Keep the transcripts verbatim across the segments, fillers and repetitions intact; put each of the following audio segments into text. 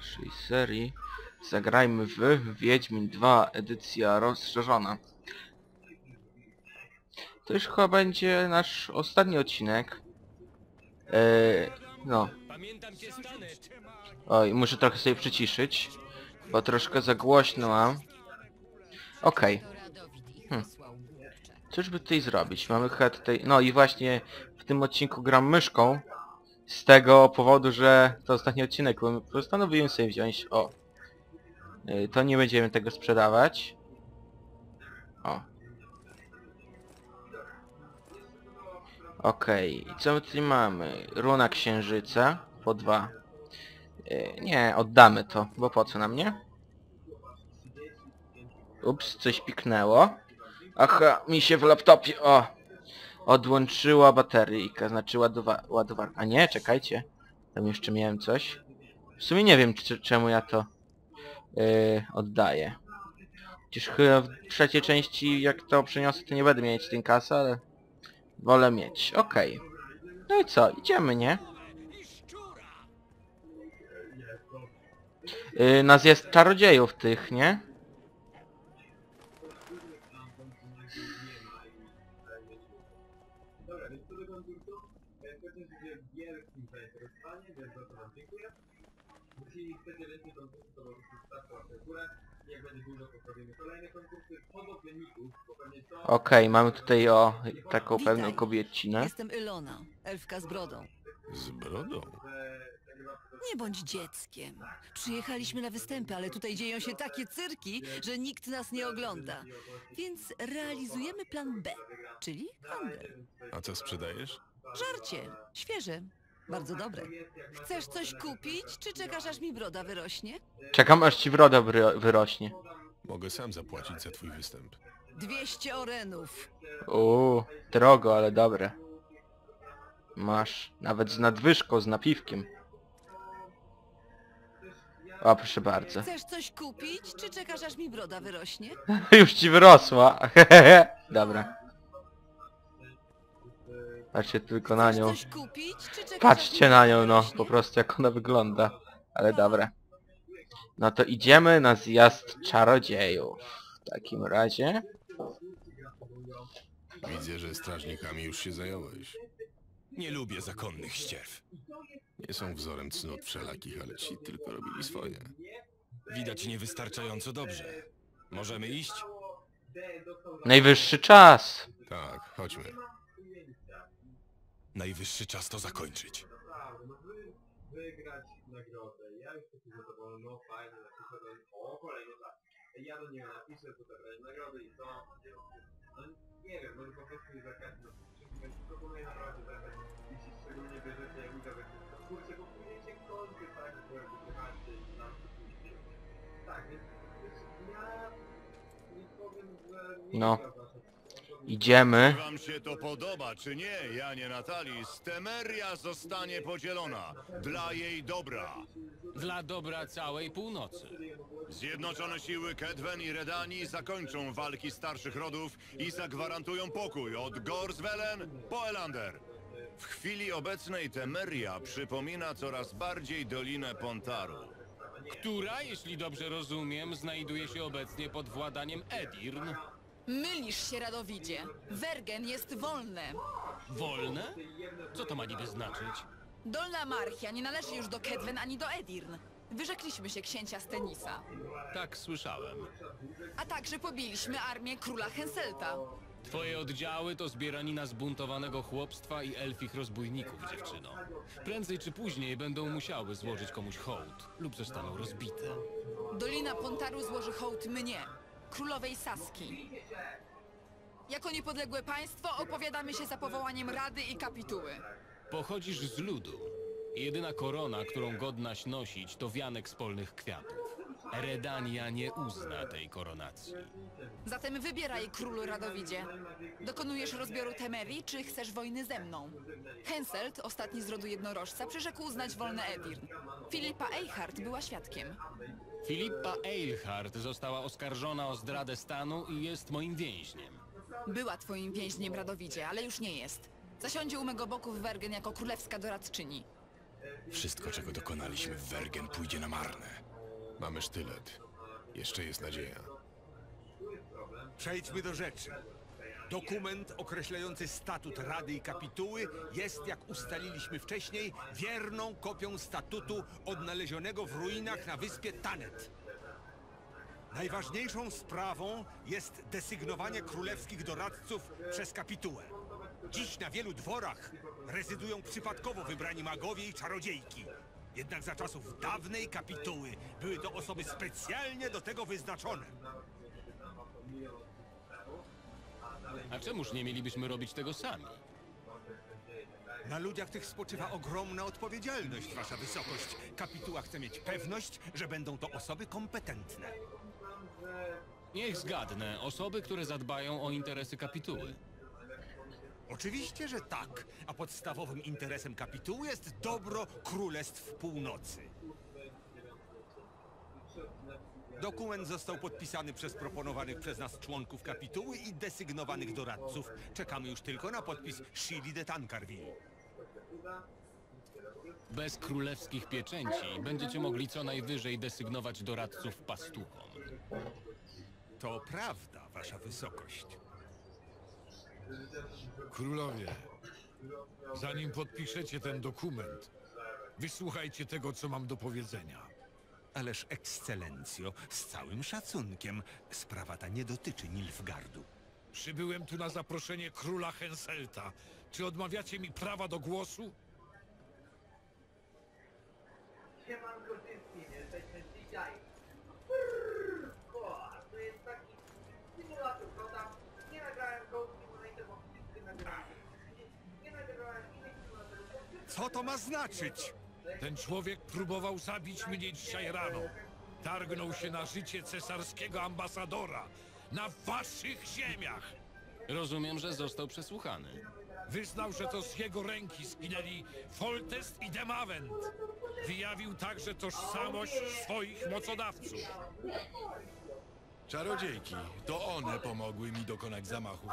naszej serii. Zagrajmy w Wiedźmin dwa, edycja rozszerzona. To już chyba będzie nasz ostatni odcinek. Eee, no. Oj, muszę trochę sobie przyciszyć, bo troszkę za głośno mam. Okej. Okay. Hm. Cóż by tutaj zrobić? Mamy chyba tutaj... No i właśnie w tym odcinku gram myszką. Z tego powodu, że to ostatni odcinek, bo postanowiłem sobie wziąć... O. Yy, to nie będziemy tego sprzedawać. O. Okej. Okay. I co my tutaj mamy? Runa księżyca. Po dwa. Yy, nie, oddamy to, bo po co nam, nie? Ups, coś piknęło. Aha, mi się w laptopie... O! Odłączyła bateryjka, znaczy ładowa ładowarka. A nie, czekajcie. Tam jeszcze miałem coś. W sumie nie wiem, czemu ja to yy, oddaję. Chociaż chyba w trzeciej części, jak to przeniosę, to nie będę mieć tej kasy, ale wolę mieć. Okej. Okay. No i co? Idziemy, nie? Yy, nas jest czarodziejów tych, nie? Okej, okay, mamy tutaj o taką Witaj. pewną kobietcinę. Jestem Ilona, elfka z brodą. Z brodą? Nie bądź dzieckiem. Przyjechaliśmy na występy, ale tutaj dzieją się takie cyrki, że nikt nas nie ogląda. Więc realizujemy plan B, czyli handel. A co sprzedajesz? Żarcie, świeże, bardzo dobre. Chcesz coś kupić, czy czekasz, aż mi broda wyrośnie? Czekam, aż ci broda wyro wyrośnie. Mogę sam zapłacić za twój występ. Dwieście orenów. Uuu, drogo, ale dobre. Masz nawet z nadwyżką, z napiwkiem. O, proszę bardzo. Chcesz coś kupić, czy czekasz, aż mi broda wyrośnie? Już ci wyrosła. Dobra. Patrzcie tylko na Chcesz nią. coś kupić, czy czekasz, aż mi Patrzcie na broda nią, no. wyrośnie? Po prostu jak ona wygląda. Ale dobra. No to idziemy na zjazd czarodziejów. W takim razie. Widzę, że strażnikami już się zająłeś. Nie lubię zakonnych ścierw. Nie są wzorem cnót wszelakich, ale ci tylko robili swoje. Widać niewystarczająco dobrze. Możemy iść? Najwyższy czas. Tak, chodźmy. Najwyższy czas to zakończyć. No. Idziemy. Czy wam się to podoba, czy nie, Janie Natalis, Temeria zostanie podzielona dla jej dobra. Dla dobra całej północy. Zjednoczone siły Kedwen i Redani zakończą walki starszych rodów i zagwarantują pokój od Gorswellen po Elander. W chwili obecnej Temeria przypomina coraz bardziej Dolinę Pontaru. Która, jeśli dobrze rozumiem, znajduje się obecnie pod władaniem Edirn. Mylisz się, Radowidzie. Wergen jest wolne. Wolne? Co to ma niby znaczyć? Dolna Marchia nie należy już do Kedwen ani do Edirn. Wyrzekliśmy się księcia Stenisa. Tak słyszałem. A także pobiliśmy armię króla Henselta. Twoje oddziały to zbieranina zbuntowanego chłopstwa i elfich rozbójników, dziewczyno. Prędzej czy później będą musiały złożyć komuś hołd lub zostaną rozbite. Dolina Pontaru złoży hołd mnie, królowej Saski. Jako niepodległe państwo opowiadamy się za powołaniem Rady i Kapituły. Pochodzisz z ludu. Jedyna korona, którą godnaś nosić, to wianek z polnych kwiatów. Redania nie uzna tej koronacji. Zatem wybieraj, królu Radowidzie. Dokonujesz rozbioru Temerii, czy chcesz wojny ze mną? Henselt, ostatni z rodu jednorożca, przyrzekł uznać wolne Edirn. Filipa Eichhardt była świadkiem. Filipa Eilhart została oskarżona o zdradę stanu i jest moim więźniem. Była twoim więźniem, Radowidzie, ale już nie jest. Zasiądzie u mego boku w Wergen jako królewska doradczyni. Wszystko, czego dokonaliśmy w Wergen, pójdzie na marne. Mamy sztylet. Jeszcze jest nadzieja. Przejdźmy do rzeczy. Dokument określający statut Rady i Kapituły jest, jak ustaliliśmy wcześniej, wierną kopią statutu odnalezionego w ruinach na wyspie Tannet. Najważniejszą sprawą jest desygnowanie królewskich doradców przez Kapitułę. Dziś na wielu dworach rezydują przypadkowo wybrani magowie i czarodziejki. Jednak za czasów dawnej Kapituły były to osoby specjalnie do tego wyznaczone. A czemuż nie mielibyśmy robić tego sami? Na ludziach tych spoczywa ogromna odpowiedzialność, wasza wysokość. Kapituła chce mieć pewność, że będą to osoby kompetentne. Niech zgadnę, osoby, które zadbają o interesy kapituły. Oczywiście, że tak, a podstawowym interesem kapituły jest dobro Królestw Północy. Dokument został podpisany przez proponowanych przez nas członków kapituły i desygnowanych doradców. Czekamy już tylko na podpis Shili de Tancarville. Bez królewskich pieczęci będziecie mogli co najwyżej desygnować doradców pastuchom. To prawda, wasza wysokość. Królowie, zanim podpiszecie ten dokument, wysłuchajcie tego, co mam do powiedzenia. Ależ, ekscelencjo, z całym szacunkiem, sprawa ta nie dotyczy Nilfgardu. Przybyłem tu na zaproszenie króla Henselta. Czy odmawiacie mi prawa do głosu? Siemanko wszystkim, jesteśmy dzisiaj. To jest taki symulator, prawda? Nie nagrałem Gold Simulator, bo wszyscy nagrałem. Nie nagrałem innych symulatorów. Co to ma znaczyć? Ten człowiek próbował zabić mnie dzisiaj rano. Targnął się na życie cesarskiego ambasadora na waszych ziemiach. Rozumiem, że został przesłuchany. Wyznał, że to z jego ręki zginęli Foltest i Demavent. Wyjawił także tożsamość swoich mocodawców. Czarodziejki, to one pomogły mi dokonać zamachów.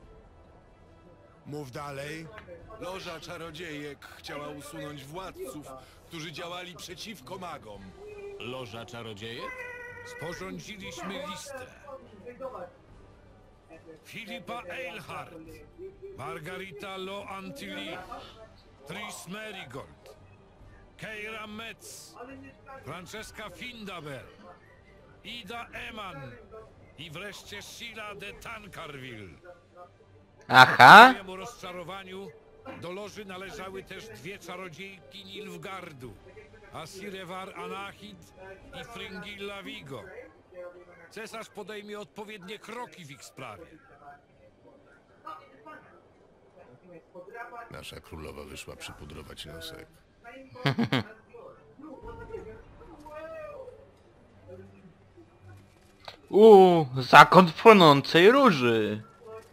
Mów dalej. Loża czarodziejek chciała usunąć władców, którzy działali przeciwko magom. Loża czarodziejek? Sporządziliśmy listę. Filipa Eilhart, Margarita Lo Antilly, Tris Merigold, Keira Metz, Francesca Findaber, Ida Eman i wreszcie Sheila de Tancarville. Aha. Ku mojemu rozczarowaniu do loży należały też dwie czarodziejki Nilfgardu, Asirewar Anahit i Fringilla Vigo. Cesarz podejmie odpowiednie kroki w ich sprawie. Nasza królowa wyszła przypudrować nosek. Uuu, zakon płonącej róży.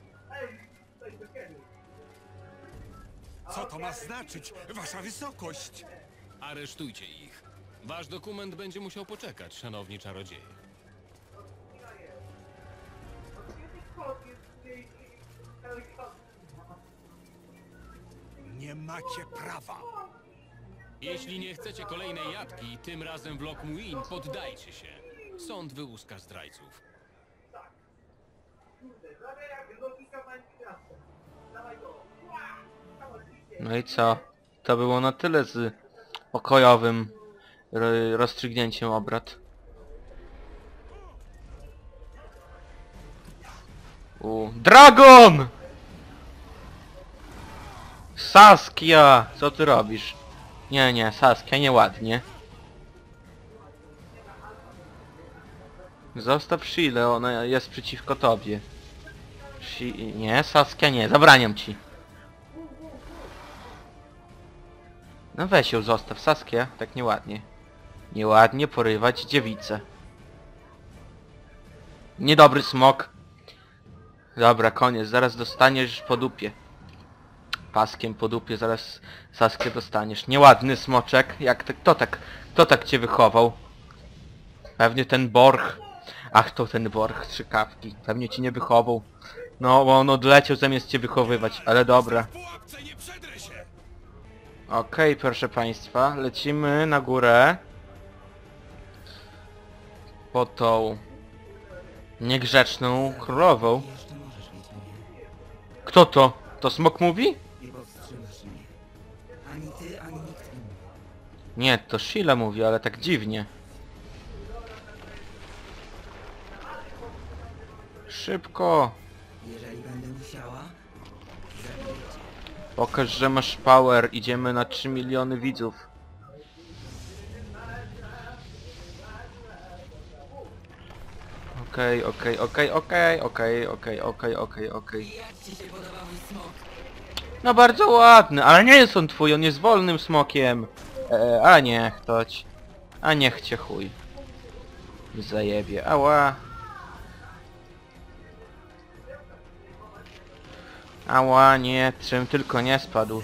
Co to ma znaczyć, wasza wysokość? Aresztujcie ich. Wasz dokument będzie musiał poczekać, szanowni czarodzieje. Nie macie prawa. Jeśli nie chcecie kolejnej jatki, tym razem w Lockmuin, poddajcie się. Sąd wyłuska zdrajców. No i co? To było na tyle z pokojowym ro- rozstrzygnięciem obrad. U, Dragon! Saskia! Co ty robisz? Nie, nie, Saskia, nieładnie. Zostaw Shilę, ona jest przeciwko tobie. Shi... Nie, Saskia nie, zabraniam ci. No weź ją zostaw, Saskia, tak nieładnie. Nieładnie porywać dziewicę. Niedobry smok. Dobra, koniec, zaraz dostaniesz po dupie. Paskiem po dupie zaraz Saskię dostaniesz. Nieładny smoczek, jak to, kto tak, kto tak cię wychował? Pewnie ten Borch. Ach, to ten Borch, strzykawki. Pewnie cię nie wychował. No, bo on odleciał zamiast cię wychowywać, ale dobra. Okej, proszę państwa, lecimy na górę. Po tą niegrzeczną królową. Jeszcze możesz, Wiedźminie. Kto to? To smok mówi? Nie powstrzymasz mnie. Ani ty, ani nikt inny. Nie, to Sheila mówi, ale tak dziwnie. Szybko! Jeżeli będę musiała, zabiję cię. Pokaż, że masz power. Idziemy na trzy miliony widzów. Okej, okej, okej, okej, okej, okej, okej, okej, okej. Jak ci się podobał mój smok? No bardzo ładny, ale nie jest on twój, on jest wolnym smokiem. E, a niech toć. A niech cię chuj. Zajebie, ała. Ała, nie, czym tylko nie spadł.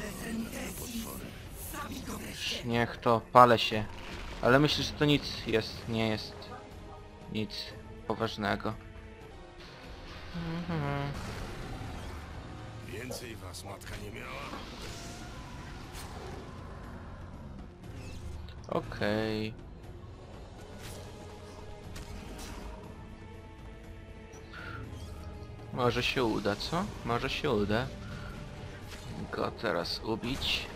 Niech to, palę się. Ale myślę, że to nic jest, nie jest nic poważnego. Mhm. Więcej was matka nie miała. Okej. Może się uda, co? Może się uda. Go teraz ubić.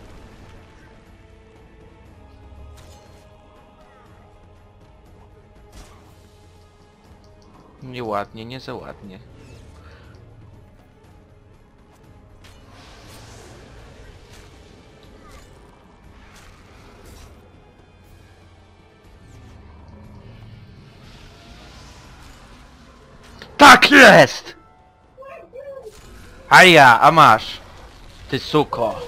Nieładnie, nie za ładnie. Tak jest! A ja, a masz! Ty suko!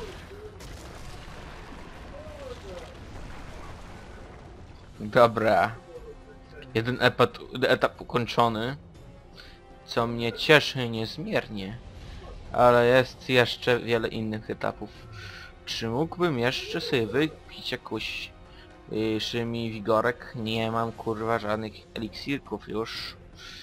Dobra. Jeden etap, etap ukończony. Co mnie cieszy niezmiernie. Ale jest jeszcze wiele innych etapów. Czy mógłbym jeszcze sobie wypić jakąś yy, mi wigorek? Nie mam kurwa żadnych eliksirków już.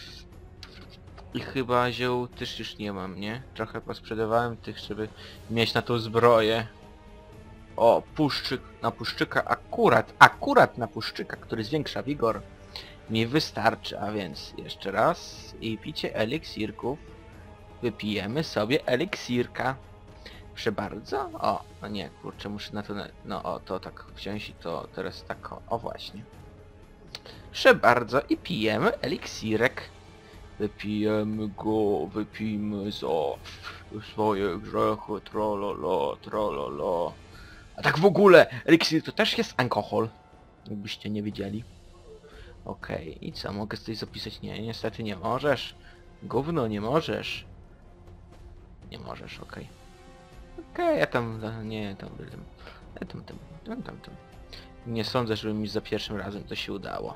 I chyba ziół też już nie mam, nie? Trochę posprzedawałem tych, żeby mieć na tą zbroję. O, puszczyk, na puszczyka akurat, akurat na puszczyka, który zwiększa wigor, mi wystarczy, a więc jeszcze raz i picie eliksirków. Wypijemy sobie eliksirka. Proszę bardzo. O, no nie, kurczę, muszę na to, no o, to tak wziąć i to teraz tak, o, o właśnie. Proszę bardzo i pijemy eliksirek. Wypijemy go, wypijmy za swoje grzechy, trololo, trololo. A tak w ogóle, eliksir to też jest alkohol, jakbyście nie wiedzieli. Okej, okay. I co, mogę coś zapisać? Nie, niestety nie możesz. Gówno, nie możesz. Nie możesz, okej. Okay. Okej, okay, ja tam, nie, tam, tam, tam, tam, tam, tam, tam. Nie sądzę, żeby mi za pierwszym razem to się udało.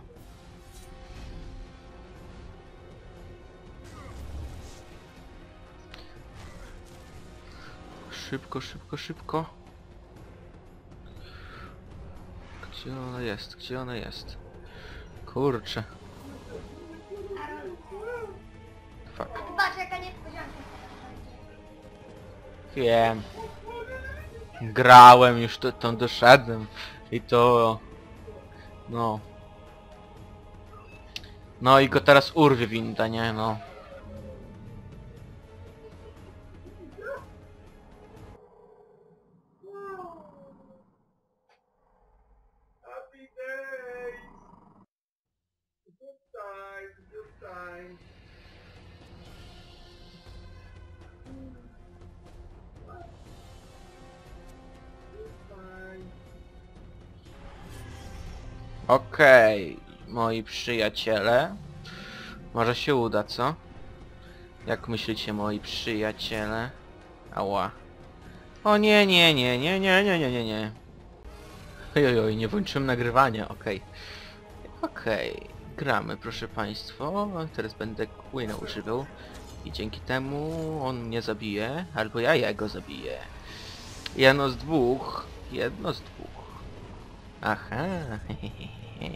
Szybko, szybko, szybko. Gdzie ona jest? Gdzie ona jest? Kurczę. Fuck. Patrz, jaka niespodzianka. Wiem. Grałem już, to, to doszedłem. I to... No. No i go teraz urwie winda, nie no. Happy day! Good time, good time. Okej, okay, moi przyjaciele. Może się uda, co? Jak myślicie, moi przyjaciele? Ała. O nie, nie, nie, nie, nie, nie, nie, nie, nie. Ojoj, nie włączyłem nagrywania, okej. Okay. Okej, okay. Gramy, proszę państwa. Teraz będę Queena używał. I dzięki temu on mnie zabije, albo ja jego zabiję. Jedno z dwóch. Jedno z dwóch. Aha, hehehe.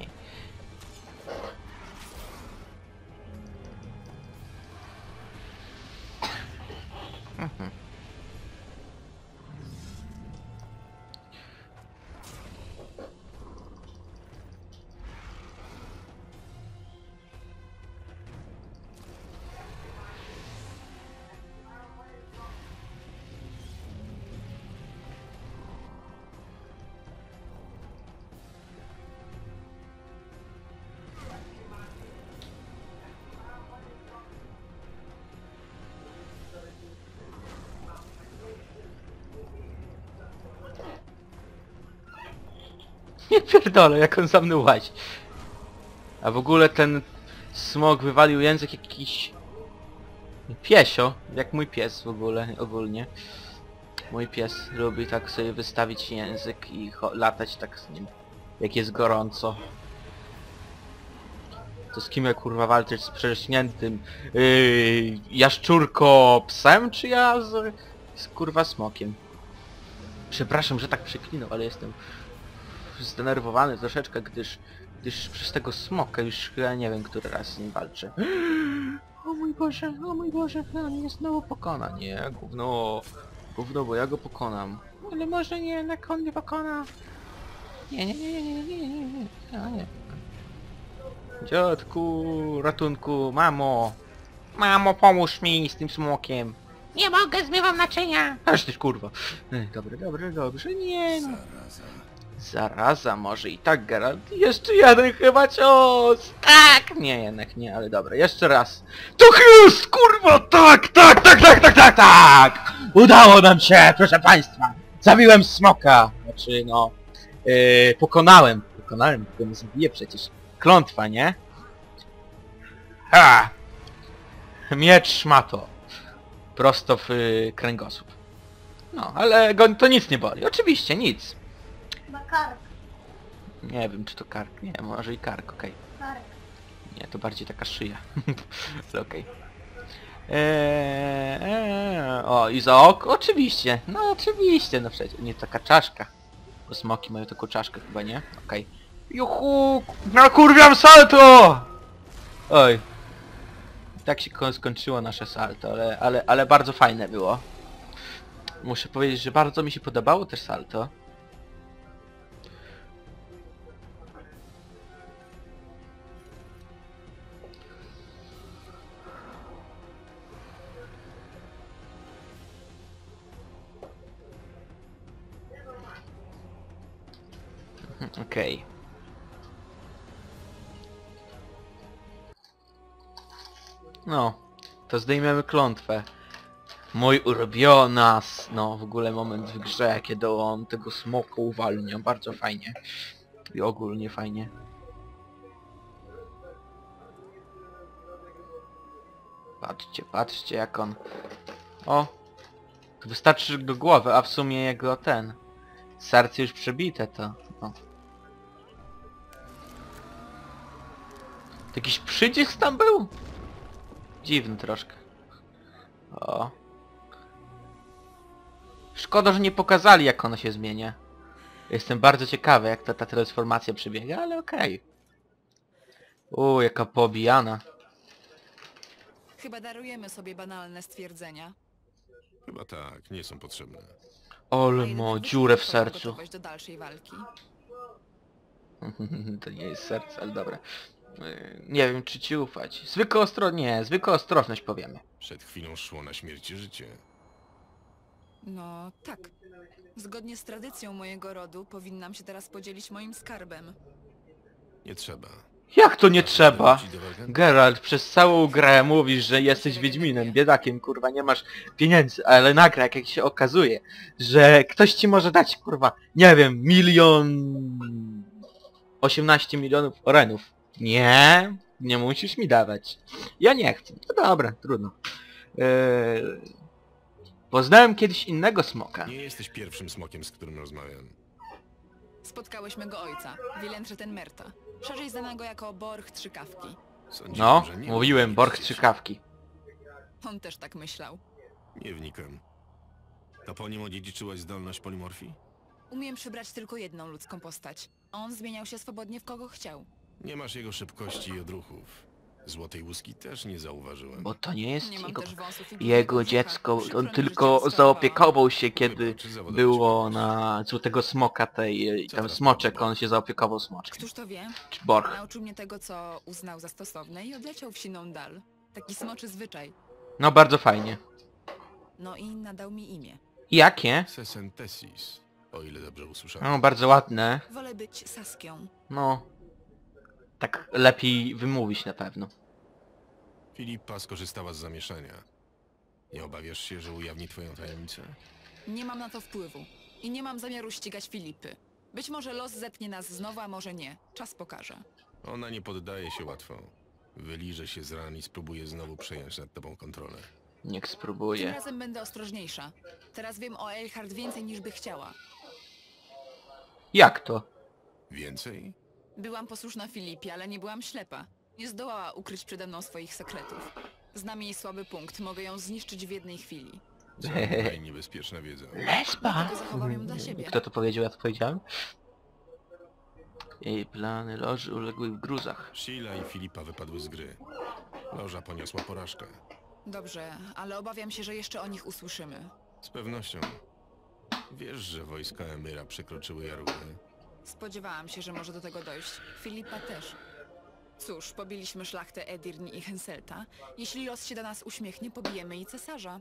Nie pierdolę, jak on za mną łazi. A w ogóle ten smok wywalił język jakiś... Piesio, jak mój pies w ogóle, ogólnie. Mój pies lubi tak sobie wystawić język i latać tak z nim, jak jest gorąco. To z kim ja kurwa walczyć, z przerośniętym yy, jaszczurko psem, czy ja z, z kurwa smokiem? Przepraszam, że tak przeklinał, ale jestem zdenerwowany troszeczkę, gdyż, gdyż przez tego smoka już chyba nie wiem, który raz z nim walczę. O mój Boże, o mój Boże, on mnie znowu pokona. Nie, gówno, gówno, bo ja go pokonam. Ale może nie, jednak on mnie pokona. Nie, nie, nie, nie, nie, nie, nie, nie, nie, nie. Dziadku, ratunku, mamo. Mamo, pomóż mi z tym smokiem. Nie mogę, zmywam naczynia. Aż ty kurwa. Ej, Dobre, dobre, dobrze, nie no. Zaraza może i tak, Geralt. Jeszcze jeden chyba cios. Tak! Nie, jednak nie, ale dobra, jeszcze raz. To jest, kurwa, tak, tak, tak, tak, tak, tak, tak! Udało nam się, proszę państwa. Zabiłem smoka. Znaczy, no... Yy, pokonałem. Pokonałem, tylko mnie zabije przecież. Klątwa, nie? Ha! Miecz szmato. Prosto w y, kręgosłup. No, ale go to nic nie boli. Oczywiście, nic. Chyba kark. Nie wiem, czy to kark. Nie, może i kark, okej. Kark. Nie, to bardziej taka szyja. Ale okej. Eee, eee, o, i za oko? Oczywiście. No oczywiście, no przecież. Nie, taka czaszka. Bo smoki mają taką czaszkę chyba, nie? Okej. Juhu! Nakurwiam salto! Oj. Tak się ko- skończyło nasze salto, ale, ale, ale bardzo fajne było. Muszę powiedzieć, że bardzo mi się podobało też salto. Okej. Okay. No, to zdejmiemy klątwę. Mój ulubiona, no w ogóle moment w grze, kiedy on tego smoka uwalnia, bardzo fajnie. I ogólnie fajnie. Patrzcie, patrzcie jak on... O! To wystarczy do głowy, a w sumie jego ten... Serce już przebite to... O. To jakiś przycisk tam był? Dziwny troszkę. O. Szkoda, że nie pokazali jak ono się zmienia. Jestem bardzo ciekawy jak ta, ta transformacja przebiega, ale okej. Okay. Uuu, jaka poobijana. Chyba darujemy sobie banalne stwierdzenia. Chyba tak, nie są potrzebne. Ole mo, dziurę w sercu. Gotowość do dalszej walki. To nie jest serce, ale dobra. Nie wiem czy ci ufać. Zwykła ostro... nie, zwykła ostrożność powiemy. Przed chwilą szło na śmierć i życie. No tak. Zgodnie z tradycją mojego rodu powinnam się teraz podzielić moim skarbem. Nie trzeba. Jak to nie trzeba? Geralt, przez całą grę mówisz, że jesteś wiedźminem, biedakiem, kurwa, nie masz pieniędzy, ale nagle jak się okazuje, że ktoś ci może dać, kurwa, nie wiem, milion... osiemnaście milionów orenów. Nie, nie musisz mi dawać. Ja nie chcę. No dobra, trudno. Eee... Poznałem kiedyś innego smoka. Nie jesteś pierwszym smokiem, z którym rozmawiam. Spotkałeś mego ojca, Wilętrze Tenmerta, szerzej znanego jako Borch Trzykawki. Sądziłem, No, że nie mówiłem, nie Borch jesteś. Trzykawki. On też tak myślał. Nie wnikam. To po nim odziedziczyłaś zdolność polimorfii? Umiem przybrać tylko jedną ludzką postać. On zmieniał się swobodnie w kogo chciał. Nie masz jego szybkości i odruchów. Złotej łuski też nie zauważyłem. Bo to nie jest Nie mam jego, też wąsów i jego brudnego dziecko, brzucha. Przykro on mi, że tylko cię zaopiekował się kiedy Wybacz, zawodowo było cię na Złotego Smoka tej, Co tam teraz smoczek, prawda? on się zaopiekował smoczkiem. Któż to wie? Czy Borch. Nauczył mnie tego, co uznał za stosowne i odleciał w siną dal. Taki smoczy zwyczaj. No bardzo fajnie. No i nadał mi imię. Jakie? Sesentesis, o ile dobrze usłyszałem. No bardzo ładne. Wolę być Saskią. No. Tak lepiej wymówić na pewno. Filipa skorzystała z zamieszania. Nie obawiasz się, że ujawni twoją tajemnicę? Nie mam na to wpływu. I nie mam zamiaru ścigać Filipy. Być może los zetnie nas znowu, a może nie. Czas pokaże. Ona nie poddaje się łatwo. Wyliże się z ran i spróbuje znowu przejąć nad tobą kontrolę. Niech Tym spróbuje. razem będę ostrożniejsza. Teraz wiem o Eilhart więcej niż by chciała. Jak to? Więcej? Byłam posłuszna Filipie, ale nie byłam ślepa. Nie zdołała ukryć przede mną swoich sekretów. Znam jej słaby punkt, mogę ją zniszczyć w jednej chwili. Co najniebezpieczna wiedza. Lesba! Dlatego zachowam ją dla siebie. Kto to powiedział? Ja to powiedziałem? Jej plany loży uległy w gruzach. Sheila i Filipa wypadły z gry. Loża poniosła porażkę. Dobrze, ale obawiam się, że jeszcze o nich usłyszymy. Z pewnością. Wiesz, że wojska Emyra przekroczyły Jarugę? Spodziewałam się, że może do tego dojść. Filipa też. Cóż, pobiliśmy szlachtę Edirn i Henselta. Jeśli los się do nas uśmiechnie, pobijemy i cesarza.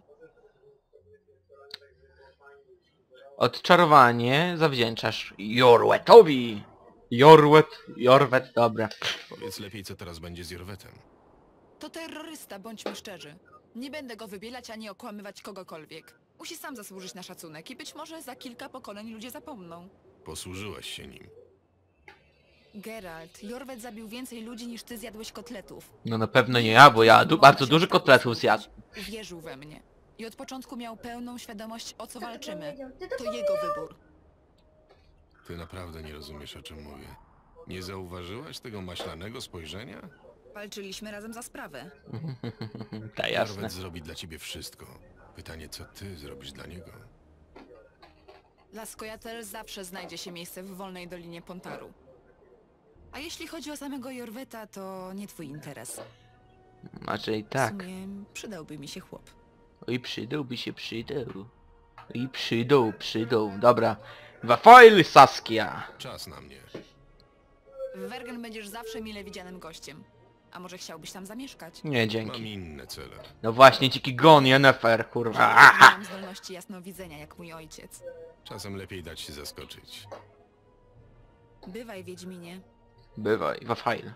Odczarowanie zawdzięczasz Jorwetowi. Jorwet, Jorwet, dobra. Powiedz lepiej, co teraz będzie z Jorwetem. To terrorysta, bądźmy szczerzy. Nie będę go wybielać ani okłamywać kogokolwiek. Musi sam zasłużyć na szacunek i być może za kilka pokoleń ludzie zapomną. Posłużyłaś się nim. Geralt, Jorwet zabił więcej ludzi niż ty zjadłeś kotletów. No na pewno nie ja, bo ja du bardzo dużo kotletów zjadł. Uwierzył we mnie. I od początku miał pełną świadomość, o co walczymy. powiedział? Ty to To jego wybór. Ty naprawdę nie rozumiesz, o czym mówię. Nie zauważyłaś tego maślanego spojrzenia? Walczyliśmy razem za sprawę. Ta jasne. Jorwet zrobi dla ciebie wszystko. Pytanie, co ty zrobisz dla niego? Dla Skojatel zawsze znajdzie się miejsce w wolnej dolinie Pontaru. A jeśli chodzi o samego Jorweta, to nie twój interes. Raczej W tak. sumie przydałby mi się chłop. Oj, przydałby się, przydał. I przydał, przydał. Dobra. Wafoil Saskia. Czas na mnie. W Wergen będziesz zawsze mile widzianym gościem. A może chciałbyś tam zamieszkać? Nie, Mam dzięki. inne cele. No właśnie, dziki gon, Yennefer, kurwa. Nie Aha! mam zdolności jasnowidzenia jak mój ojciec. Czasem lepiej dać się zaskoczyć. Bywaj, Wiedźminie. Bywaj, Wafoil.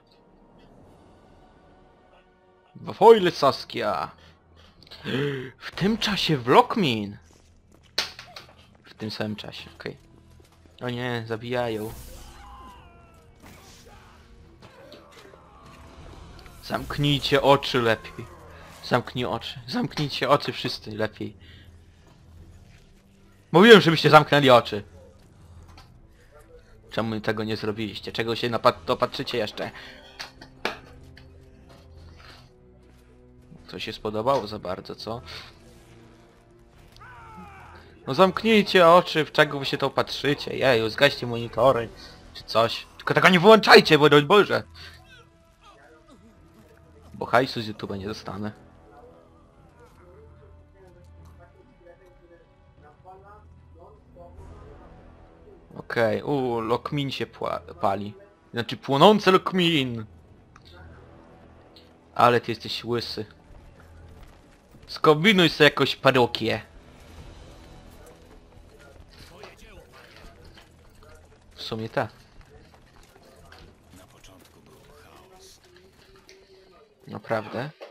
Wafoil Saskia. W tym czasie Vlokmin. W tym samym czasie, okej. O nie, zabijają. Zamknijcie oczy lepiej. Zamknij oczy. Zamknijcie oczy wszyscy lepiej. Mówiłem, żebyście zamknęli oczy. Czemu tego nie zrobiliście? Czego się napatrzycie jeszcze? To się spodobało za bardzo, co? No zamknijcie oczy, w czego wy się to patrzycie? Jeju, zgaście monitory, czy coś. Tylko tego nie wyłączajcie, bo dość Boże. Bo hajsu z YouTube'a nie dostanę. Okej, okay. Uuu, Lokmin się pali. Znaczy płonący Lokmin! Ale ty jesteś łysy. Skombinuj sobie jakąś parokię. W sumie tak. Na początku był chaos. Naprawdę?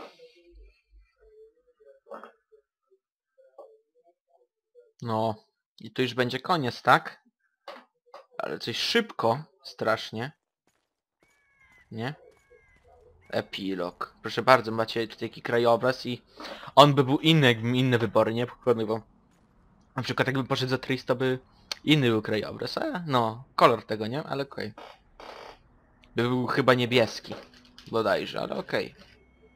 No. I to już będzie koniec, tak? Ale coś szybko. Strasznie. Nie? Epilog. Proszę bardzo, macie tutaj taki krajobraz i on by był inny, jakbym inne wybory nie pokonywał. Na przykład jakbym poszedł za Tris, to by inny był krajobraz, a no, kolor tego, nie? Ale okej. Okay. By był chyba niebieski. Bodajże, ale okej. Okay.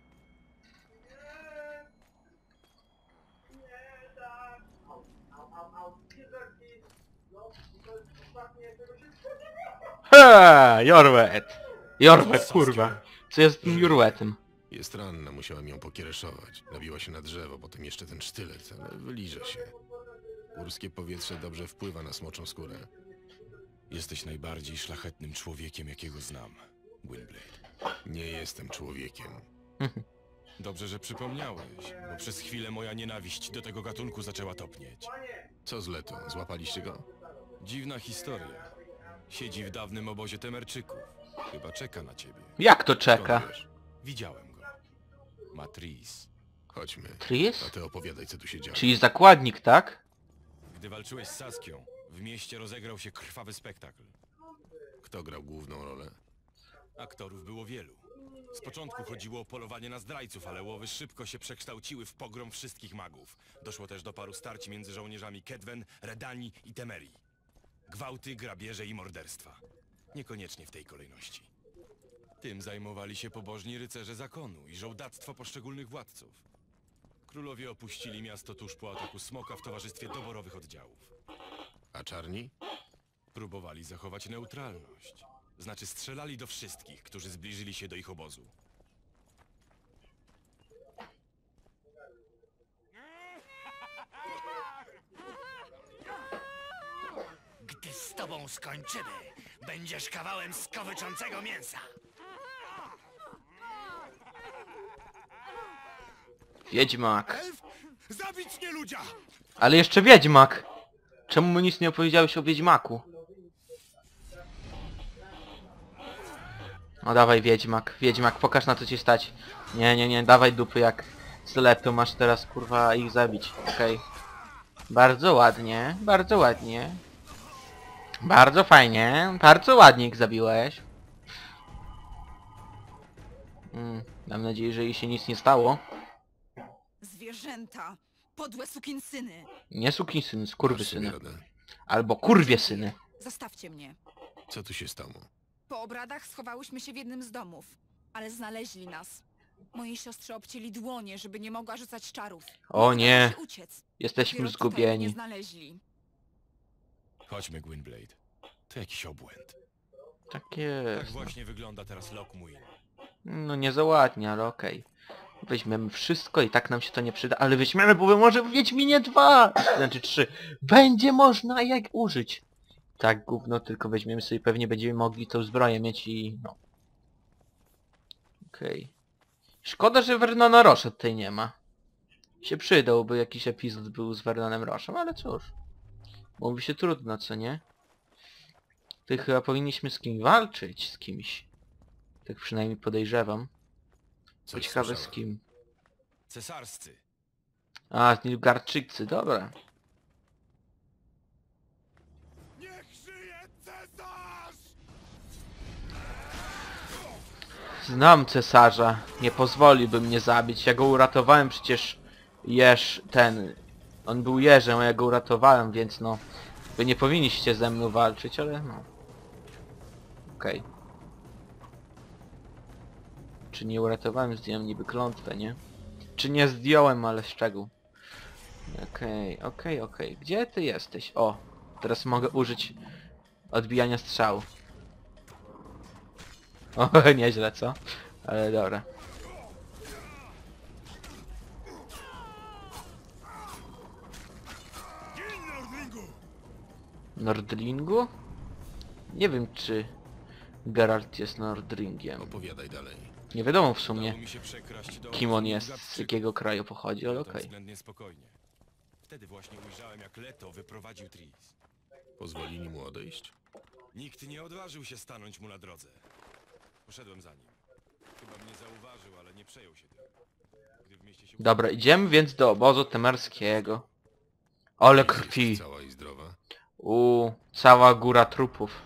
He, Jorwet! Jorwet, kurwa! Co jest z tym Jorwetem? Jest ranna, musiałem ją pokiereszować. Nabiła się na drzewo, potem jeszcze ten sztylet, ale wyliże się. Górskie powietrze dobrze wpływa na smoczą skórę. Jesteś najbardziej szlachetnym człowiekiem, jakiego znam, Gwynblade. Nie jestem człowiekiem. Dobrze, że przypomniałeś, bo przez chwilę moja nienawiść do tego gatunku zaczęła topnieć. Co z Leto? Złapaliście go? Dziwna historia. Siedzi w dawnym obozie Temerczyków. Chyba czeka na ciebie. Jak to czeka? Skąd wiesz? Widziałem go. Ma Tris. Chodźmy. Tris? A ty opowiadaj, co tu się działo. Czyli zakładnik, tak? Gdy walczyłeś z Saskią, W mieście rozegrał się krwawy spektakl. Kto grał główną rolę? Aktorów było wielu. Z początku chodziło o polowanie na zdrajców, ale łowy szybko się przekształciły w pogrom wszystkich magów. Doszło też do paru starć między żołnierzami Kedwen, Redani i Temerii. Gwałty, grabieże i morderstwa. Niekoniecznie w tej kolejności. Tym zajmowali się pobożni rycerze zakonu i żołdactwo poszczególnych władców. Królowie opuścili miasto tuż po ataku smoka w towarzystwie doborowych oddziałów. A czarni? Próbowali zachować neutralność. Znaczy strzelali do wszystkich, którzy zbliżyli się do ich obozu. Gdy z tobą skończymy, będziesz kawałem skowyczącego mięsa. Wiedźmak. Elf? Zabić nie ludzia! Ale jeszcze Wiedźmak! Czemu mu nic nie opowiedziałeś o Wiedźmaku? No dawaj Wiedźmak, Wiedźmak, pokaż na co ci stać. Nie, nie, nie, dawaj dupy jak zlepią, masz teraz kurwa ich zabić, okej. Okay. Bardzo ładnie, bardzo ładnie. Bardzo fajnie, bardzo ładnie ich zabiłeś. Mm, mam nadzieję, że jej się nic nie stało. Zwierzęta! Podłe sukinsyny! Nie sukinsyny, skurwysyny. Masz sobie radę. Albo kurwiesyny. Zostawcie mnie. Co tu się stało? Po obradach schowałyśmy się w jednym z domów, ale znaleźli nas. Mojej siostrze obcięli dłonie, żeby nie mogła rzucać czarów. O nie, Udało się uciec. jesteśmy Dopiero tutaj mnie zgubieni. znaleźli. Chodźmy, Gwynblade. To jakiś obłęd. Tak Tak jest. właśnie wygląda teraz Lockmuir. No nie za ładnie, ale okej. Weźmiemy wszystko i tak nam się to nie przyda, ale weźmiemy, bo może w Wiedźminie dwa, znaczy trzy, będzie można jak użyć. Tak gówno, tylko weźmiemy sobie, pewnie będziemy mogli tą zbroję mieć i no. Okej. Szkoda, że Vernona Rosha tutaj nie ma. Się przydałby jakiś epizod był z Vernonem Roshem, ale cóż. Mówi się trudno, co nie? Ty chyba powinniśmy z kimś walczyć, z kimś. Tak przynajmniej podejrzewam. Co Coś ciekawe z słyszałem. kim. Cesarscy. A, z Nilfgaardczycy, dobra. Niech żyje cesarz! Znam cesarza. Nie pozwoliłby mnie zabić. Ja go uratowałem przecież. Jeż ten... On był jeżem, a ja go uratowałem, więc no... Wy nie powinniście ze mną walczyć, ale no... Okej. Okay. Czy nie uratowałem, zdjąłem niby klątwę, nie? Czy nie zdjąłem, ale szczegół. Okej, okay, okej, okay, okej. Okay. Gdzie ty jesteś? O! Teraz mogę użyć odbijania strzału. O, nieźle, co? Ale dobra. Nordlingu? Nie wiem, czy Geralt jest Nordlingiem. Opowiadaj dalej. Nie wiadomo w sumie, Udało mi się przekraść do kim on obozu jest, z Nilfgaardczyków. jakiego kraju pochodzi, ale Potem okej. względnie spokojnie. Wtedy właśnie ujrzałem, jak Leto wyprowadził Tris. Pozwolili mu odejść? Nikt nie odważył się stanąć mu na drodze. Poszedłem za nim. Chyba mnie zauważył, ale nie przejął się tym. Gdy w mieście się... Dobra, idziemy więc do obozu temerskiego. Ole krwi. Jest cała i zdrowa? U, cała góra trupów.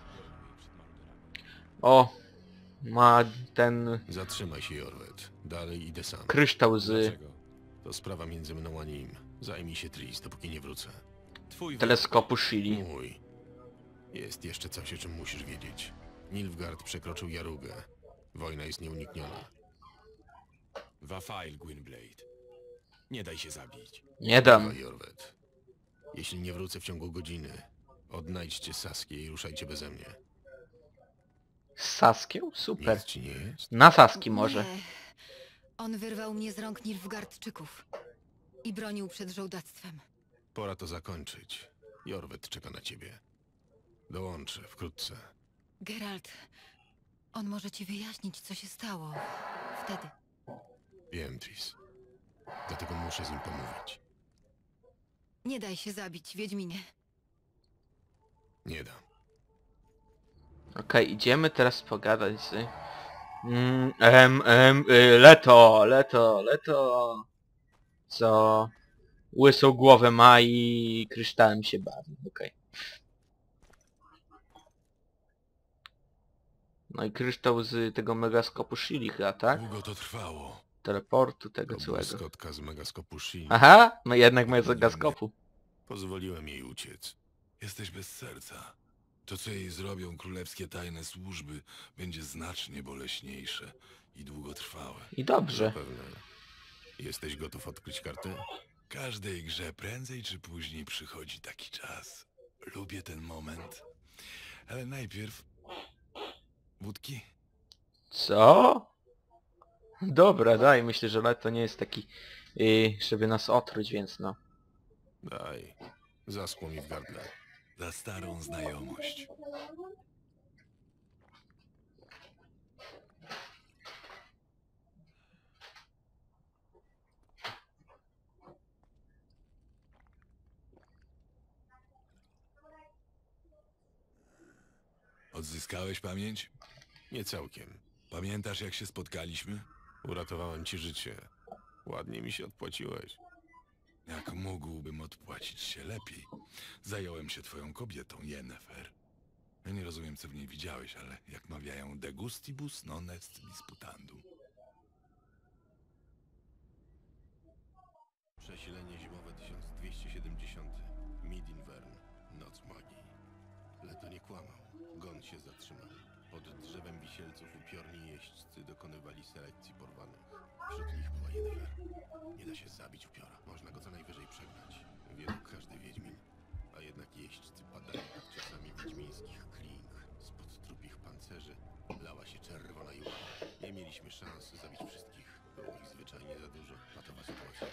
O, ma ten Zatrzymaj się, Jorwet. Dalej idę sam. kryształ z Dlaczego? To sprawa między mną a nim. Zajmij się Tris, dopóki nie wrócę. Twój teleskopu Shili. Mój. Jest jeszcze coś, o czym musisz wiedzieć. Nilfgaard przekroczył Jarugę. Wojna jest nieunikniona. Wafail, Gwynblade. Nie daj się zabić. Nie dam. Dawaj, Jorwet. Jeśli nie wrócę w ciągu godziny, odnajdźcie Saskię i ruszajcie beze mnie. Z Saskią? Super. Nic ci nie jest? Na Saski może. Nie. On wyrwał mnie z rąk Nilfgaardczyków i bronił przed żołdactwem. Pora to zakończyć. Jorwet czeka na ciebie. Dołączę wkrótce. Geralt, on może ci wyjaśnić, co się stało wtedy. Wiem, Tris. Dlatego muszę z nim pomówić. Nie daj się zabić, Wiedźminie. Nie dam. Okej, idziemy teraz pogadać z... Mm, em, em, y, Leto, Leto, Leto... Co... Łysą głowę ma i kryształem się bawi, okej. No i kryształ z tego megaskopu Shili chyba, tak? Długo to trwało. Teleportu tego To była całego. skotka z megaskopu Shili. Aha, no jednak megaskopu. Pozwoliłem jej uciec. Jesteś bez serca. To, co jej zrobią królewskie tajne służby, będzie znacznie boleśniejsze i długotrwałe. I dobrze. Zapewne. Jesteś gotów odkryć kartę? Każdej grze prędzej czy później przychodzi taki czas. Lubię ten moment. Ale najpierw... Wódki? Co? Dobra, daj. Myślę, że Leto nie jest taki, yy, żeby nas otruć, więc no. Daj. Zaschło mi w gardle. Za starą znajomość. Odzyskałeś pamięć? Nie całkiem. Pamiętasz, jak się spotkaliśmy? Uratowałem ci życie. Ładnie mi się odpłaciłeś. Jak mógłbym odpłacić się lepiej? Zająłem się twoją kobietą, Yennefer. Ja nie rozumiem, co w niej widziałeś, ale jak mawiają de gustibus non est disputandum. Przesilenie zimowe tysiąc dwieście siedemdziesiąt. Midinvern. Noc magii. Leto nie kłamał. Gon się zatrzymał. Pod drzewem wisielców upiorni jeźdźcy dokonywali selekcji porwanych. Wśród nich była Yennefer. Nie da się zabić upiora. Można go co najwyżej przegnać. Wie to każdy wiedźmin. A jednak jeźdźcy padali pod ciosami wiedźmińskich kling. Spod trupich pancerzy lała się czerwona jucha. Nie mieliśmy szans zabić wszystkich. Było ich zwyczajnie za dużo. Patowa sytuacja.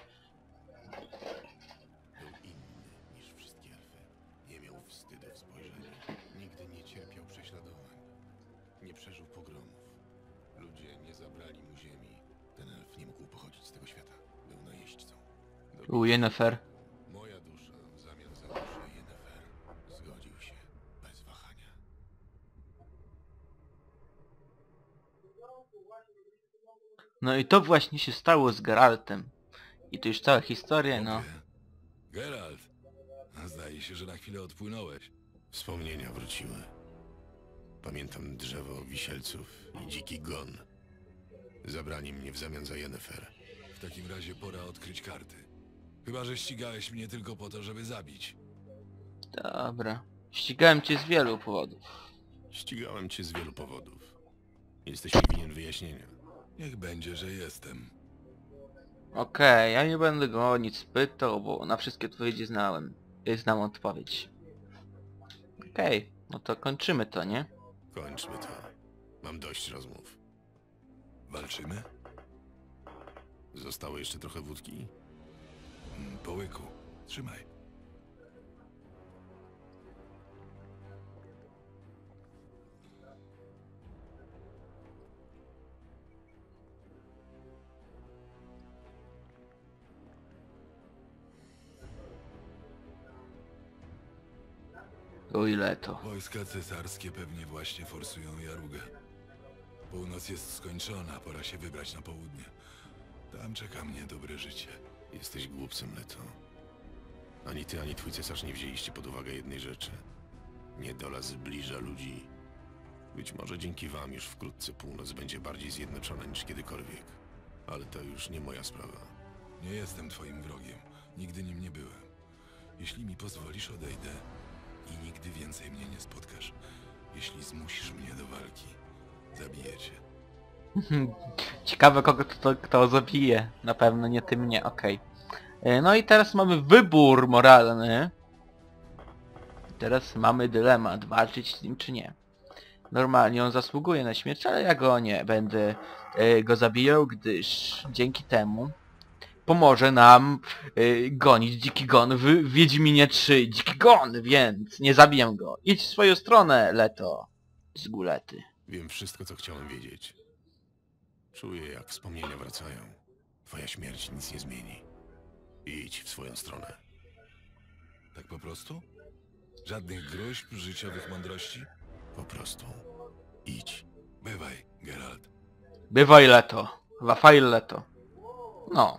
Był inny niż wszystkie elfy. Nie miał wstydu w spojrzeniu. Nigdy nie cierpiał prześladowań. Nie przeżył pogromów. Ludzie nie zabrali mu ziemi. Ten elf nie mógł pochodzić z tego świata. Był najeźdźcą. U Yennefer. Moja dusza w zamian za duszę Yennefer. Zgodził się bez wahania. No i to właśnie się stało z Geraltem. I to już cała historia, no. Geralt, zdaje się, że na chwilę odpłynąłeś. Wspomnienia wróciły. Pamiętam drzewo wisielców i dziki gon. Zabrali mnie w zamian za Yennefer. W takim razie pora odkryć karty. Chyba że ścigałeś mnie tylko po to, żeby zabić. Dobra. Ścigałem cię z wielu powodów. Ścigałem cię z wielu powodów. Jesteś mi winien wyjaśnienia. Niech będzie, że jestem. Okej, ja nie będę go o nic pytał, bo na wszystkie odpowiedzi znałem. Y, Znam odpowiedź. Okej, no to kończymy to, nie? Kończmy to. Mam dość rozmów. Walczymy? Zostało jeszcze trochę wódki? Mm, Po łyku. Trzymaj. O ile to. Wojska cesarskie pewnie właśnie forsują Jarugę. Północ jest skończona, pora się wybrać na południe. Tam czeka mnie dobre życie. Jesteś głupcem, Leto. Ani ty, ani twój cesarz nie wzięliście pod uwagę jednej rzeczy. Niedola zbliża ludzi. Być może dzięki wam już wkrótce północ będzie bardziej zjednoczona niż kiedykolwiek. Ale to już nie moja sprawa. Nie jestem twoim wrogiem. Nigdy nim nie byłem. Jeśli mi pozwolisz, odejdę i nigdy więcej mnie nie spotkasz. Jeśli zmusisz mnie do walki, zabiję cię. Ciekawe kogo to, kto zabije. Na pewno nie ty mnie, okej. Okay. No i teraz mamy wybór moralny. Teraz mamy dylemat, walczyć z nim czy nie. Normalnie on zasługuje na śmierć, ale ja go nie będę y, go zabijał, gdyż dzięki temu pomoże nam y, gonić dziki gon w Wiedźminie trzy. Dziki gon, więc nie zabiję go. Idź w swoją stronę, Leto. Z gulety. Wiem wszystko, co chciałem wiedzieć. Czuję, jak wspomnienia wracają. Twoja śmierć nic nie zmieni. Idź w swoją stronę. Tak po prostu? Żadnych groźb, życiowych mądrości? Po prostu idź. Bywaj, Geralt. Bywaj, Leto. Wafail, Leto. No.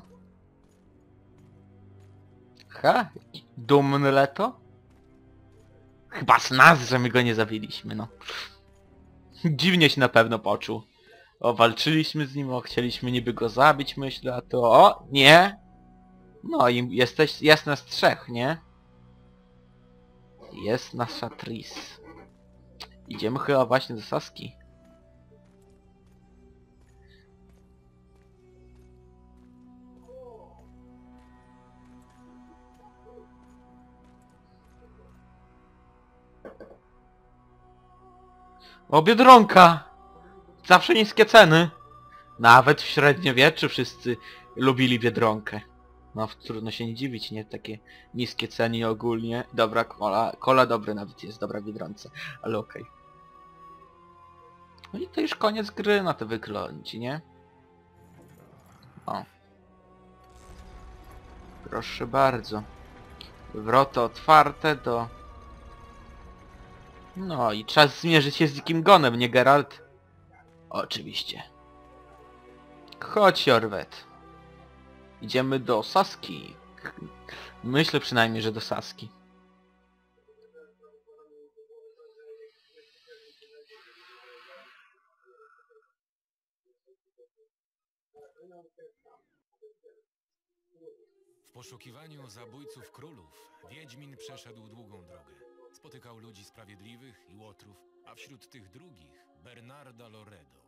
Ha? Dumny Leto? Chyba z nas, że my go nie zabiliśmy, no. Dziwnie się na pewno poczuł. O, walczyliśmy z nim, o, chcieliśmy niby go zabić, myślę, a to... O, nie! No i jesteś, jest nas trzech, nie? Jest nasza Tris. Idziemy chyba właśnie do Saski. O, Biedronka! Zawsze niskie ceny. Nawet w średniowieczu wszyscy lubili Biedronkę. No, trudno się nie dziwić, nie? Takie niskie ceny ogólnie. Dobra kola. Kola dobre nawet jest, dobra w Biedronce. Ale okej. Okay. No i to już koniec gry na to wykląci, nie? O. Proszę bardzo. Wrota otwarte do... No i czas zmierzyć się z Dzikim Gonem, nie Geralt? Oczywiście. Chodź, Jorwet. Idziemy do Saski. Myślę przynajmniej, że do Saski. W poszukiwaniu zabójców królów Wiedźmin przeszedł długą drogę. Spotykał ludzi sprawiedliwych i łotrów, a wśród tych drugich Bernarda Loredo.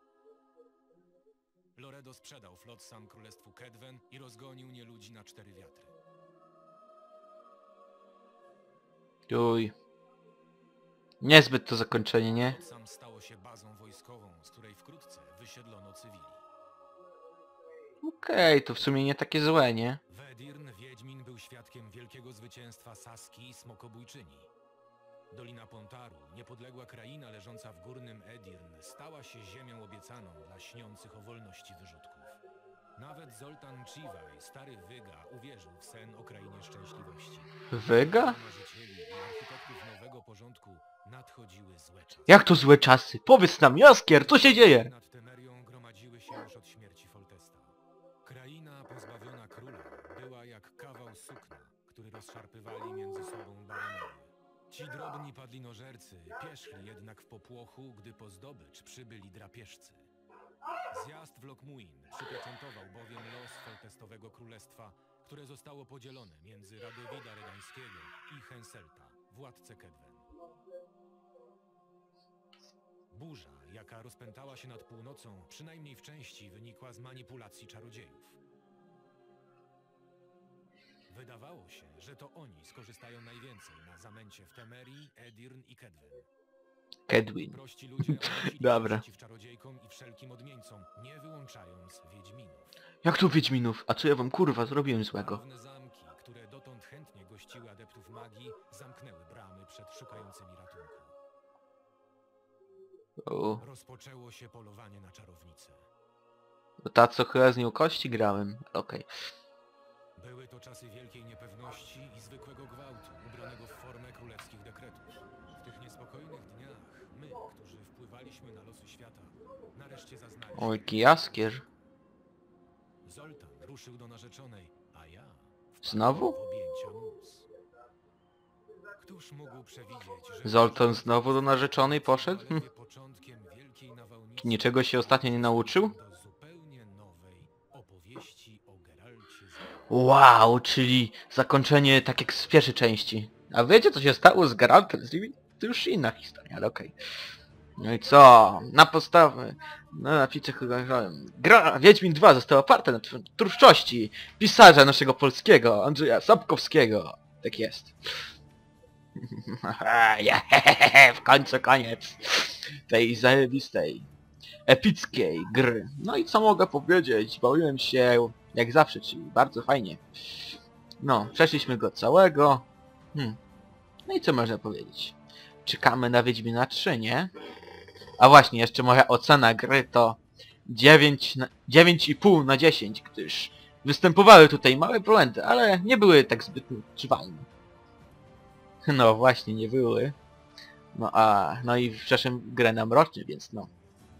Loredo sprzedał Flotsam królestwu Kedwen i rozgonił nieludzi na cztery wiatry. Uj. Niezbyt to zakończenie, nie? Flotsam stało się bazą wojskową, z której wkrótce wysiedlono cywili. Okej, okay, to w sumie nie takie złe, nie? W Edirn Wiedźmin był świadkiem wielkiego zwycięstwa Saski i Smokobójczyni. Dolina Pontaru, niepodległa kraina leżąca w górnym Edirn, stała się ziemią obiecaną dla śniących o wolności wyrzutków. Nawet Zoltan Chivaj, stary Wyga, uwierzył w sen o krainie szczęśliwości. Wyga? Marzycieli i architektów nowego porządku nadchodziły złe czasy. Jak to złe czasy? Powiedz nam, Jaskier, co się dzieje? Nad Temerią gromadziły się już od śmierci Foltesta. Kraina pozbawiona króla była jak kawał sukna, który rozszarpywali między sobą baronowie. Ci drobni padlinożercy pierzchli jednak w popłochu, gdy po zdobycz przybyli drapieżcy. Zjazd w Lokmuin przypieczętował bowiem los Foltestowego Królestwa, które zostało podzielone między Radowida Redańskiego i Henselta, władcę Kedwen. Burza, jaka rozpętała się nad północą, przynajmniej w części wynikła z manipulacji czarodziejów. Wydawało się, że to oni skorzystają najwięcej na zamęcie w Temerii, Edirn i Kedwen. Kedwin. Prości ludzie Dobra. przeciw czarodziejkom i wszelkim odmieńcom, nie wyłączając Wiedźminów. Jak tu Wiedźminów? A co ja wam kurwa zrobiłem złego? Dawne zamki, które dotąd chętnie gościły adeptów magii, zamknęły bramy przed szukającymi ratunku. O. Rozpoczęło się polowanie na czarownicę. Ta co chyba z nią kości grałem. Okej. Okay. Były to czasy wielkiej niepewności i zwykłego gwałtu, ubranego w formę królewskich dekretów. W tych niespokojnych dniach my, którzy wpływaliśmy na losy świata, nareszcie zaznaliśmy... O, jaki Jaskier. Zoltan ruszył do narzeczonej, a ja... Znowu? w objęcia mus. Któż mógł przewidzieć, że... Zoltan znowu do narzeczonej poszedł? Hm. początkiem wielkiej nawałnicy... Niczego się ostatnio nie nauczył? do zupełnie nowej opowieści o Geralcie z... Wow, czyli zakończenie tak jak z pierwszej części. A wiecie co się stało z Geraltem z Rivii? To już inna historia, ale okej. Okay. No i co? Na podstawy... No napicie chyba... Gra Wiedźmin dwa została oparta na twórczości pisarza naszego polskiego, Andrzeja Sapkowskiego. Tak jest. W końcu koniec tej zajebistej, epickiej gry. No i co mogę powiedzieć? Bawiłem się jak zawsze, czyli bardzo fajnie. No, przeszliśmy go całego. Hmm. No i co można powiedzieć? Czekamy na Wiedźmina trzy, nie? A właśnie, jeszcze moja ocena gry to dziewięć i pół na dziesięć, gdyż występowały tutaj małe błędy, ale nie były tak zbyt odczuwalne. No właśnie, nie były. No a, no i przeszedłem grę na mrocznie, więc no.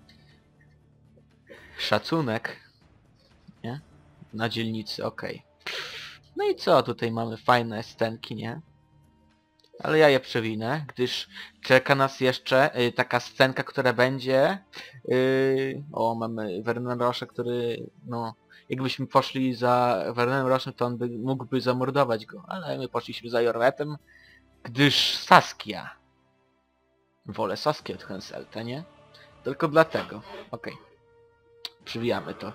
Szacunek. Nie? Na dzielnicy, okej. Okay. No i co? Tutaj mamy fajne scenki, nie? Ale ja je przewinę, gdyż czeka nas jeszcze y, taka scenka, która będzie... Y, o, mamy Vernon Roche, który... no... Jakbyśmy poszli za Vernonem Rochem, to on by, mógłby zamordować go. Ale my poszliśmy za Jorvetem, gdyż Saskia. Wolę Saskię od Henselta, nie? Tylko dlatego. Okej. Okay. Przywijamy to.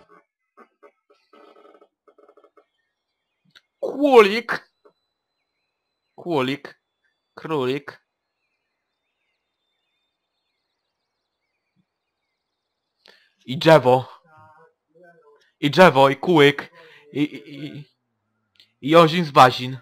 Królik! Królik. Królik. I drzewo. I drzewo, i kółek. I... i... i... i ozin z bazin.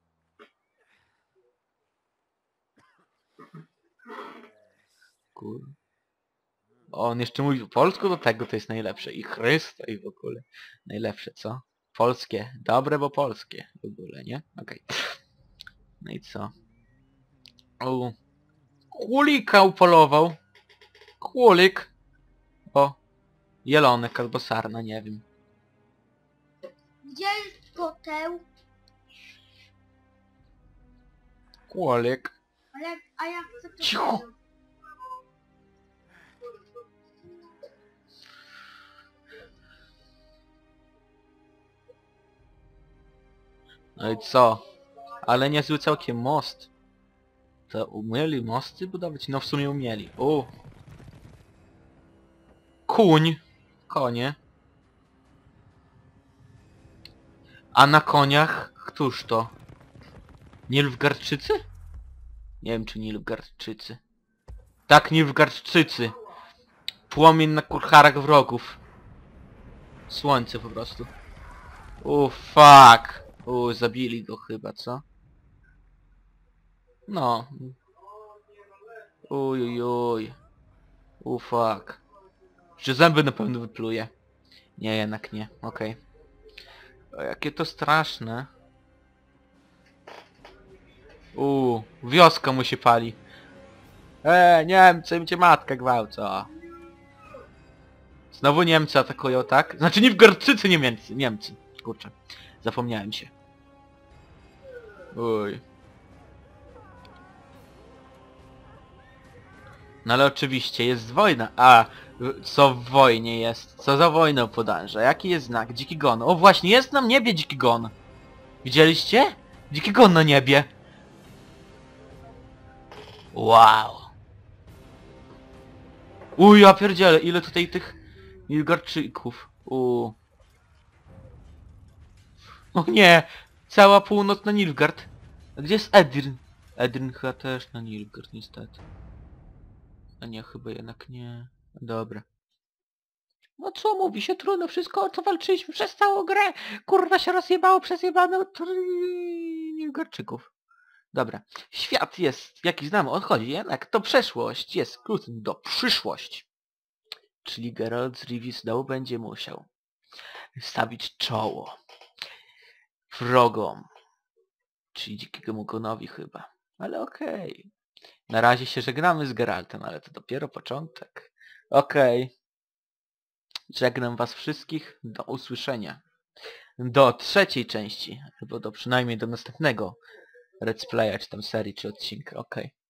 Kur... On jeszcze mówi po polsku, do tego to jest najlepsze. I Chrysto, i w ogóle. Najlepsze, co? Polskie. Dobre, bo polskie. W ogóle, nie? Okej. Okay. No i co? O. Królika upolował. Królik. O. Jelonek albo sarna, nie wiem. Gdzie jest koteł? Królik. A jak, a jak chcę to... Cicho! No i co? Ale niezły całkiem most. To umieli mosty budować? No w sumie umieli. U. Kuń. Konie. A na koniach? Któż to? Nilfgaardczycy? Nie wiem czy Nilfgaardczycy. Tak, Nilfgaardczycy. Płomień na kurharach wrogów. Słońce po prostu. U fuck. U, zabili go chyba, co? No. Uj, uj, uj. U, fuck. Że zęby na pewno wypluje. Nie, jednak nie. Okej. Okay. Jakie to straszne. U, wioska mu się pali. Eee, Niemcy, im cię matka gwałca. Znowu Niemcy atakują, tak? Znaczy Nilfgaardczycy, nie Niemcy. Niemcy. Kurczę. Zapomniałem się. Uj. No ale oczywiście jest wojna. A, co w wojnie jest? Co za wojną podąża? Jaki jest znak? Dziki gon. O właśnie, jest na niebie dziki gon. Widzieliście? Dziki gon na niebie. Wow. Uj, ja pierdzielę, ile tutaj tych Nilfgaardczyków. Uuu. O nie! Cała północ na Nilfgaard. A gdzie jest Edirn? Edirn chyba też na Nilfgaard niestety. A nie, chyba jednak nie. Dobra. No co mówi się, trudno, wszystko o co walczyliśmy przez całą grę. Kurwa się rozjebało przez jebane Nilfgaardczyków. Dobra. Świat jest, jaki znamy, odchodzi, jednak to przeszłość jest kluczem do przyszłości. Czyli Geralt z Rivii znowu będzie musiał stawić czoło wrogom. Czyli dzikiemu gonowi chyba. Ale okej. Okay. Na razie się żegnamy z Geraltem, ale to dopiero początek. Okej. Okay. Żegnam was wszystkich. Do usłyszenia. Do trzeciej części. Albo do przynajmniej do następnego let's playa, czy tam serii, czy odcinka. Okej. Okay.